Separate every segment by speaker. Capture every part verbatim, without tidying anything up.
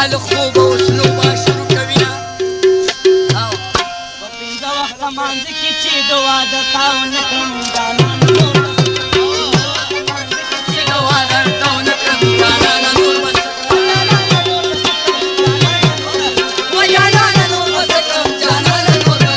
Speaker 1: له خوبه اسلوبه شروع کوي نه
Speaker 2: په پنځه وخته مانځه کې چې د واده تاو نه کړم جانانه
Speaker 1: چې د واده تاو نه کړم جانانه نور به څه کړم و جانانه نور به څه کړم جانانه نور به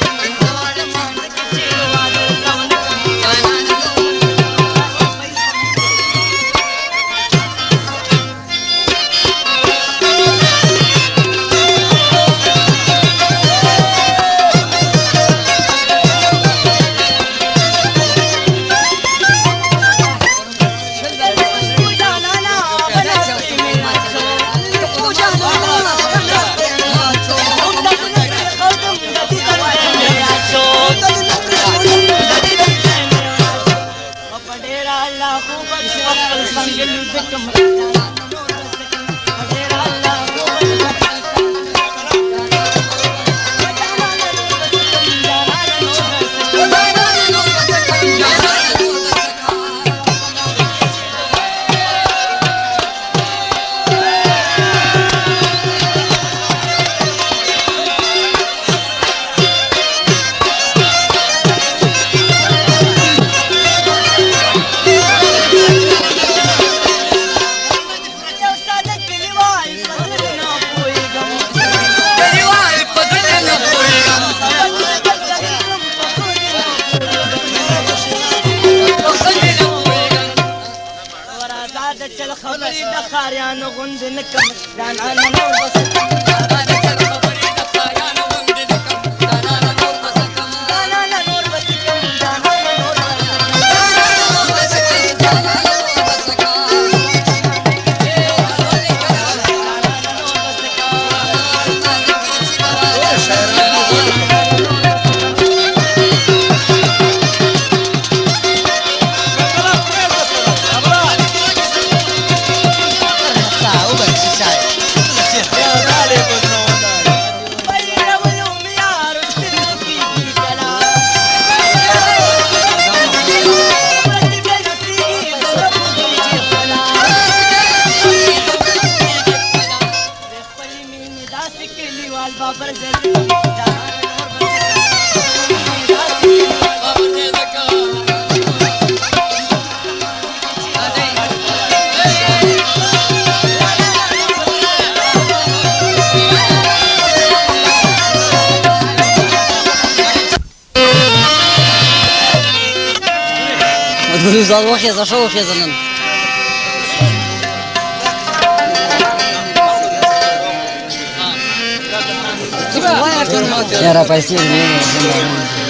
Speaker 2: خبرې د خاریانو غوندې نه کړم جانانه نور به څه کړم
Speaker 1: خبرې د خاریانو غوندې نه کړم جانانه نور به څه کړم
Speaker 2: جانانه نور به څه کړم جانانه نور به څه کړم
Speaker 1: جانانه نور به څه کړم جانانه نور به څه کړم
Speaker 3: زاد وخیزه شو وخیزه نن یاره پیسې